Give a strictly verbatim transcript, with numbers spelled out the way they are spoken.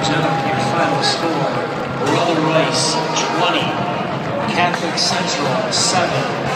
gentlemen, your final score, Brother Rice twenty, Catholic Central seven.